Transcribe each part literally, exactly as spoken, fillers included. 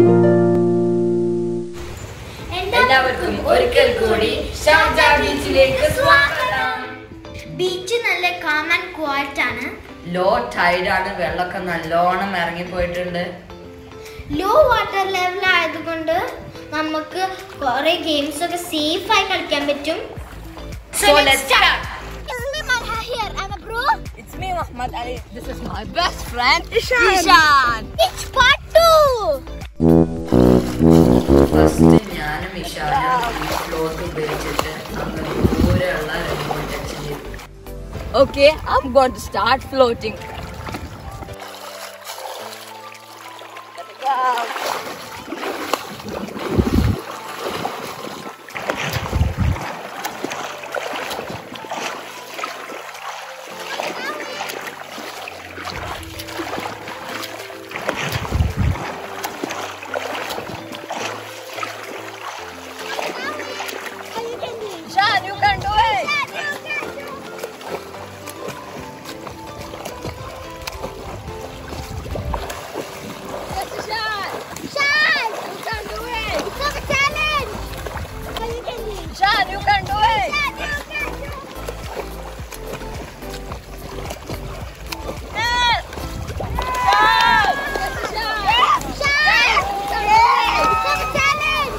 എല്ലാവർക്കും ഒരിക്കൽ കൂടി ഷാർജ ബീച്ചിലേക്ക് സ്വാഗതം. ബീച്ച് നല്ല കാം ആൻഡ് ക്വയറ്റ് ആണ്. ലോ ടൈഡ് ആണ്, വെള്ളമൊക്കെ നല്ലോണം ഇറങ്ങി പോയിട്ടുണ്ട്. ലോ വാട്ടർ ലെവൽ ആയതുകൊണ്ട് നമുക്ക് കുറെ ഗെയിംസ് ഒക്കെ സേഫ് ആയി കളിക്കാൻ പറ്റും. So let's start. It's me Marha here. I'm a bro. It's me Muhammad Ali. This is my best friend Ishan. Ishan. It's part two. First ഞാനും ഇഷാനും ഈ ഫ്ലോട്ട് ഉപയോഗിച്ചിട്ട് അങ്ങ് ദൂരെയുള്ള റിമോട്ട് ടച്ച് ചെയ്തു. Okay, I'm going to start floating. Let it go. Ishan, you can do it. Yes, Ishan. Shan, You can do it. it's a challenge. So you can do it. Ishan, you can do it. Shan, you can do it. Yes. Ishan. Yes, Ishan. Shan, it's a challenge.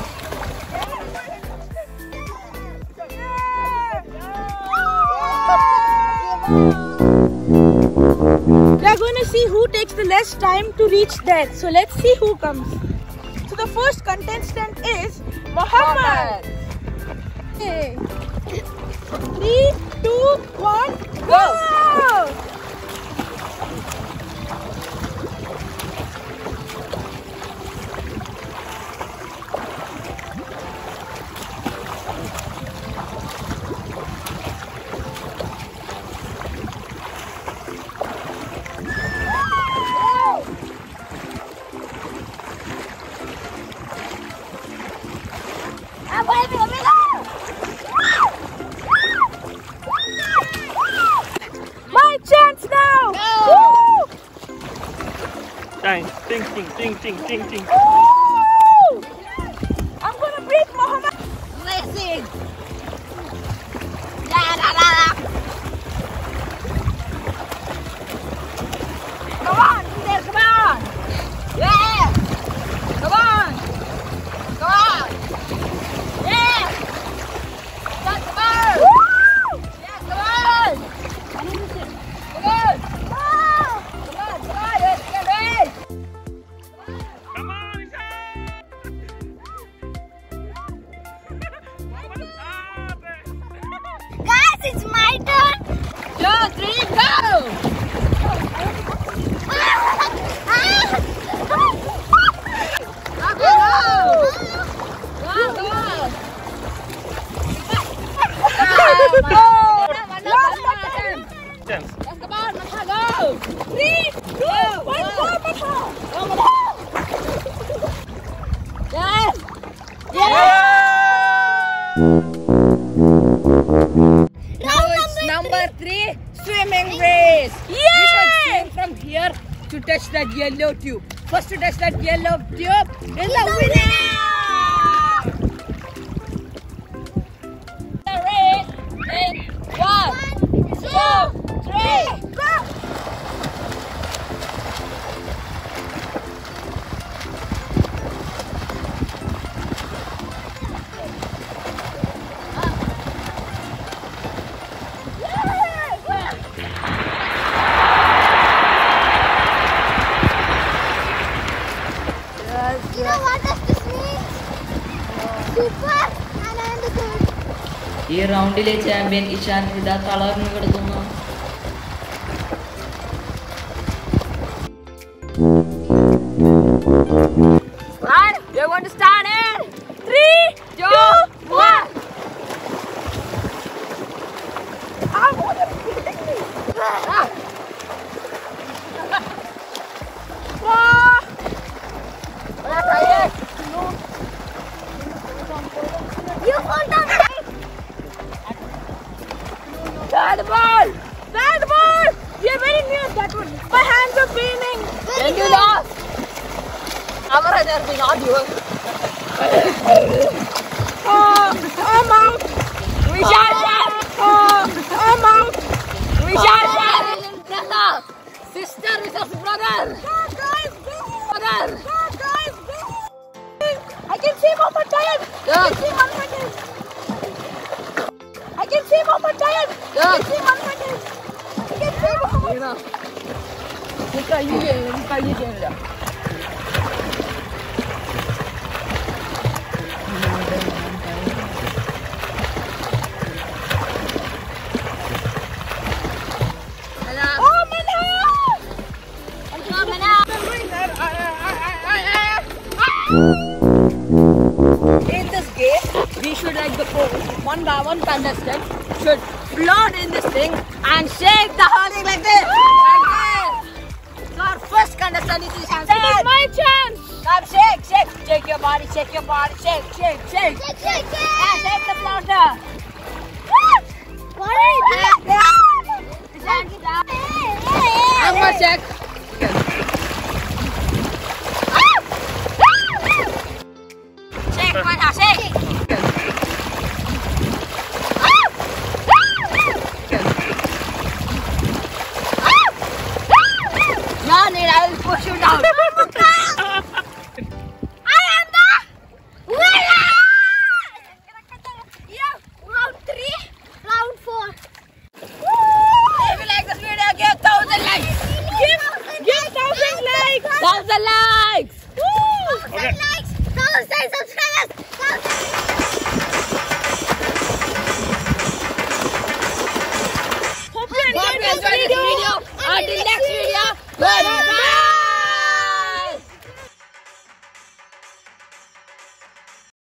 We are going to see who takes the less time to reach there. So let's see who comes. So the first contestant is Muhammad. Okay. Three, two, one, go! My chance now! Woo! Ding, ding, ding, ding, ding, ding, ding. Woo! I'm gonna beat Muhammad. Racing. La la la la. Come on, there, come on. Yeah. Come on. Come on. Yeah. That's the bird. Woo! Yeah, come on. Come on. Come on, come on. Let's get ready. Come on, Ishan! Guys, it's my turn. Two, three, go. Chance. Come on, Matha, go! Three, two, one, go, Matha! Yes! Now it's number three, swimming race. We should swim from here to touch that yellow tube. First to touch that yellow tube is the winner! The race in one, two, three, go! You know what does this mean? Super and I am the third. ഈ റൗണ്ടിലെ champion Ishan ഇതാ തളർന്നു കിടക്കുന്നു. Right, we're going to start in three, two, one. Ah. Wow! You hold on tight. Got the ball. That ball! We are very near that one. My hands are paining. Then you lost. camera there being audio. Oh, I'm out. Vishal Shah. Oh, I'm out. Vishal Shah. Sister versus brother. God, guys, go. Brother. God, guys, go. I can see Mama tired. Yeah. I can see one second. I can see Mama tired. Yeah. I can see one second. I can see Mama. You know. Nika you get, Nika you get. Oh, Manha! Come on now. In this game, we should like the one by one contestant should float in this thing and shake the whole thing like this. Like this. So our first contestant is Ishan. It is my chance. Come shake, shake, shake your body, shake your body, shake, shake, shake. Shake, shake, Yeah, shake. shake the floater. What are you doing? Ishan, stop. Hey, hey, I'm gonna check. Shake, Manha, shake. No need, I will push you down. I am the winner! Yeah, round three, round four. If you like this video, give thousand likes. Give, give thousand likes. Thousand likes. Thousand Okay. likes, thousand subscribers, thousand. Hope you Hope enjoyed you this enjoyed this video. video. Until next video. Goodbye.